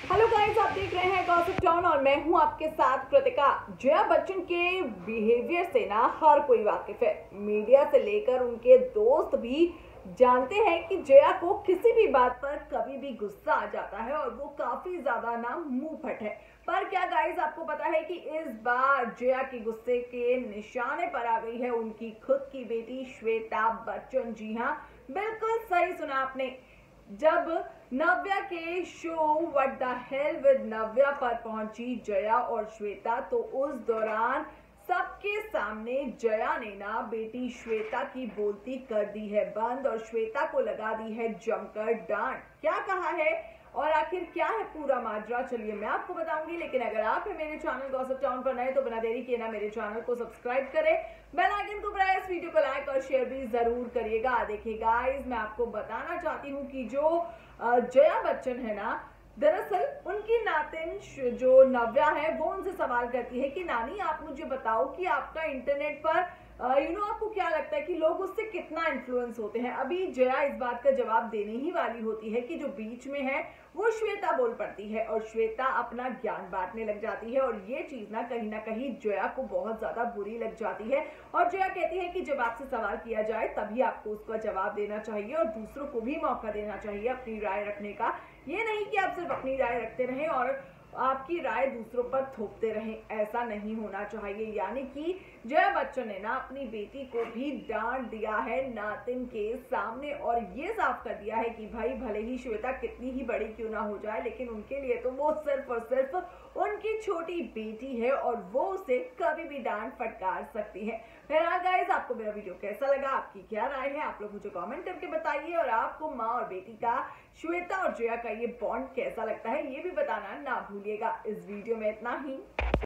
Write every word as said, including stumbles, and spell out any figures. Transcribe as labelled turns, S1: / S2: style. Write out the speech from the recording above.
S1: Hello guys, आप देख रहे हैं गॉसिप टाउन और मैं हूं आपके साथ कृतिका। जया बच्चन के बिहेवियर से ना हर कोई वाकिफ है। मीडिया से लेकर उनके दोस्त भी जानते हैं कि जया को किसी भी बात पर कभी भी गुस्सा आ जाता है और वो काफी ज्यादा ना मुंह फट है। पर क्या गाइस, आपको पता है कि इस बार जया के गुस्से के निशाने पर आ गई है उनकी खुद की बेटी श्वेता बच्चन। जी हाँ, बिल्कुल सही सुना आपने। जब नव्या के show what the hell with Navya पर पहुंची जया और श्वेता, तो उस दौरान सबके सामने जया ने ना बेटी श्वेता की बोलती कर दी है बंद और श्वेता को लगा दी है जमकर डांट। क्या कहा है और आखिर क्या है पूरा माजरा, चलिए मैं आपको बताऊंगी। लेकिन अगर आप है मेरे चैनल गॉसिप टाउन पर नए तो बिना देरी किए ना मेरे चैनल को सब्सक्राइब करें, बेल आइकन को प्रेस, वीडियो को लाइक और शेयर भी जरूर करिएगा। देखिए गाइस, मैं आपको बताना चाहती हूँ कि जो जया बच्चन है ना, दरअसल उनकी नातिन जो नव्या है वो उनसे सवाल करती है कि नानी आप मुझे बताओ कि आपका इंटरनेट पर यू नो आपको क्या लगता है कि लोग उससे कितना इन्फ्लुएंस होते हैं। अभी जया इस बात का जवाब देने ही वाली होती है कि जो बीच में है वो श्वेता बोल पड़ती है और श्वेता अपना ज्ञान बांटने लग जाती है और ये चीज ना कहीं ना कहीं जया को बहुत ज्यादा बुरी लग जाती है। और जया कहती है कि जब आपसे सवाल किया जाए तभी आपको उसका जवाब देना चाहिए और दूसरों को भी मौका देना चाहिए अपनी राय रखने का। ये नहीं कि आप सिर्फ अपनी राय रखते रहें और आपकी राय दूसरों पर थोपते रहें, ऐसा नहीं होना चाहिए। यानी कि जया बच्चन ने ना अपनी बेटी को भी डांट दिया है नातिन के सामने और ये साफ कर दिया है कि भाई भले ही श्वेता कितनी ही बड़ी क्यों ना हो जाए, लेकिन उनके लिए तो वो सिर्फ और सिर्फ उनकी छोटी बेटी है और वो उसे कभी भी डांट फटकार सकती है। फिलहाल गाइस, आपको मेरा वीडियो कैसा लगा, आपकी क्या राय है, आप लोग मुझे कमेंट करके बताइए। और आपको माँ और बेटी का, श्वेता और जया का ये बॉन्ड कैसा लगता है ये भी बताना ना भूलिएगा। इस वीडियो में इतना ही।